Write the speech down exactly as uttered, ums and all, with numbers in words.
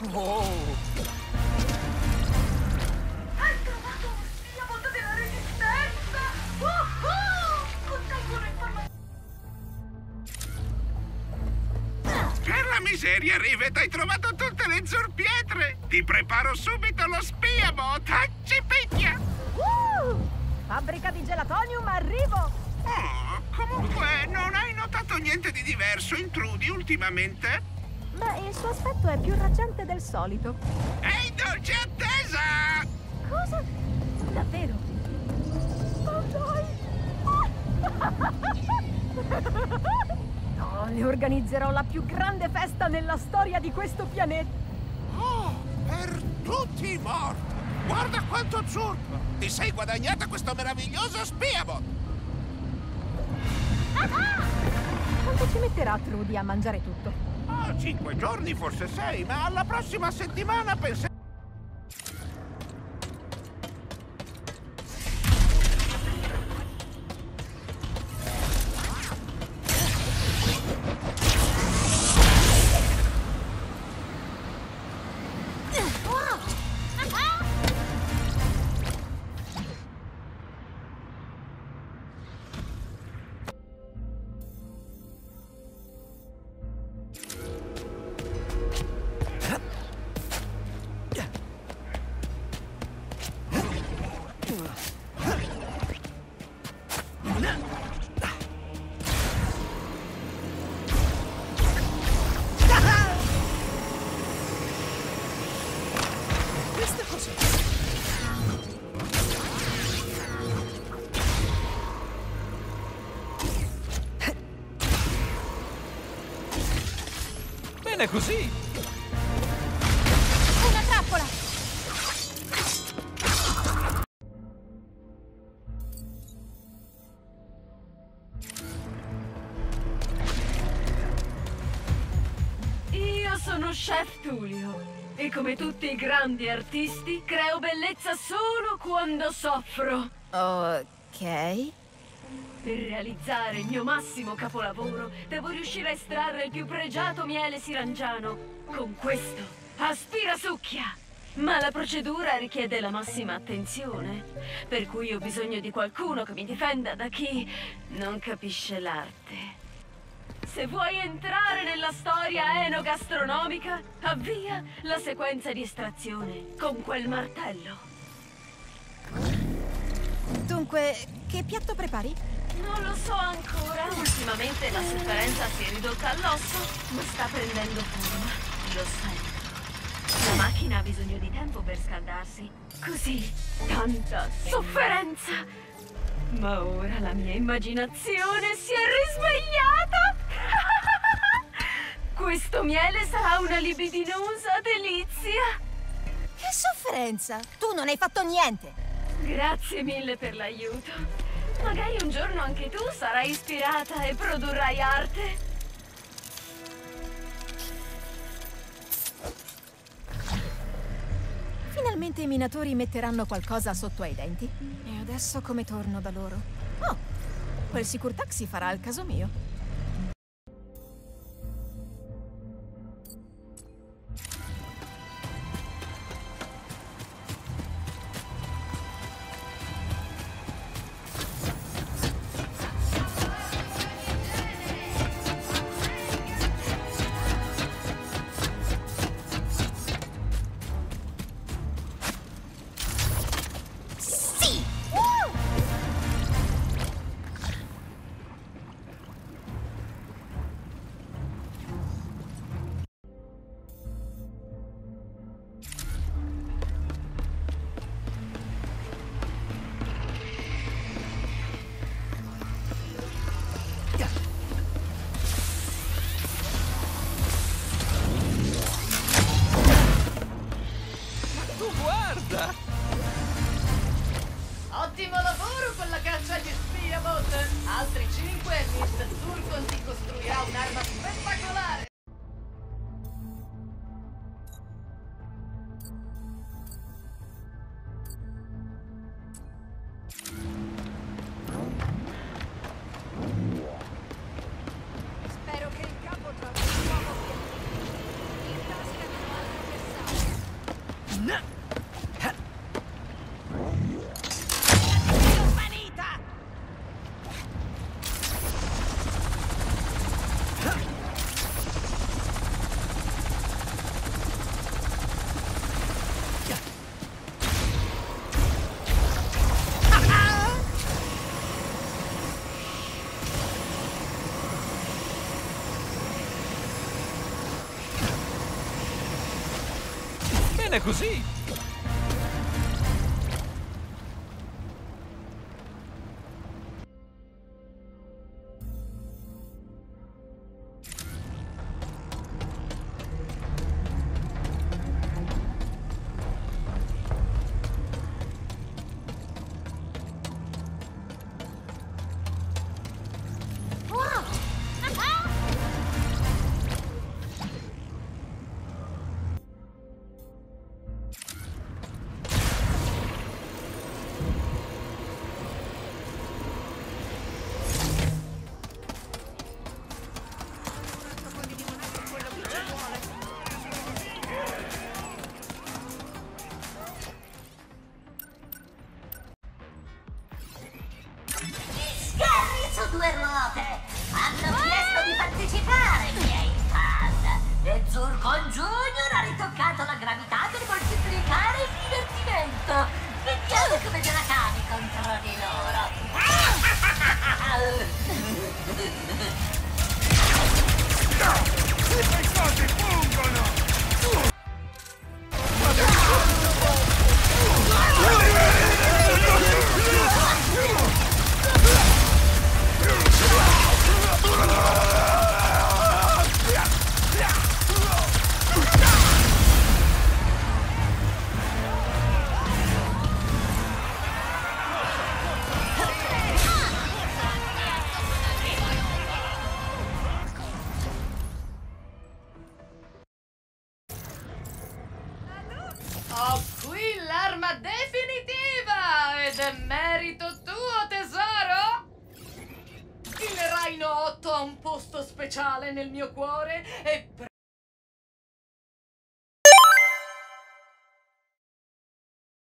Oh! Hai trovato uno Spearbot della Resistenza! Uh-huh! Contengono informazioni. Per la miseria, Rivet, hai trovato tutte le zurpietre! Ti preparo subito lo Spearbot! Accipicchia! Uh! Fabbrica di gelatonium, arrivo! Oh, comunque, non hai notato niente di diverso in Trudy ultimamente? Beh, il suo aspetto è più raggiante del solito. Ehi, dolce attesa! Cosa? Davvero? Oh, dai! Oh, le organizzerò la più grande festa nella storia di questo pianeta. Oh, per tutti i morti! Guarda quanto zurpo! Ti sei guadagnata questo meraviglioso Spearbot! Quanto ci metterà Trudy a mangiare tutto? Ah, cinque giorni, forse sei, ma alla prossima settimana penserò... Bene così! Una trappola! Io sono Chef Tulio e come tutti i grandi artisti creo bellezza solo quando soffro. Ok. Per realizzare il mio massimo capolavoro devo riuscire a estrarre il più pregiato miele sirangiano. Con questo, aspirasucchia! Ma la procedura richiede la massima attenzione, per cui ho bisogno di qualcuno che mi difenda da chi non capisce l'arte. Se vuoi entrare nella storia enogastronomica, avvia la sequenza di estrazione con quel martello. Dunque, che piatto prepari? Non lo so ancora. Ultimamente la sofferenza si è ridotta all'osso, ma sta prendendo forma. Lo sento. La macchina ha bisogno di tempo per scaldarsi. Così, tanta sofferenza. Ma ora la mia immaginazione si è risvegliata. Questo miele sarà una libidinosa delizia. Che sofferenza! Tu non hai fatto niente! Grazie mille per l'aiuto. Magari un giorno anche tu sarai ispirata e produrrai arte. Finalmente i minatori metteranno qualcosa sotto ai denti. E adesso come torno da loro? Oh, quel sicur taxi farà il caso mio. Ottimo lavoro con la caccia agli Spearbot! Altri cinque e mister Turcon ti costruirà un'arma spettacolare! Spero che il capo trovi un uomo che... In tasca non ho altro che Bene così! Due ruote hanno chiesto di partecipare, miei fan, e Zurkon Junior ha ritoccato la gravità per moltiplicare il divertimento. Vediamo come te la cavi contro di loro. Le cose fungono! Ho qui l'arma definitiva ed è merito tuo, tesoro! Il Rhino otto ha un posto speciale nel mio cuore e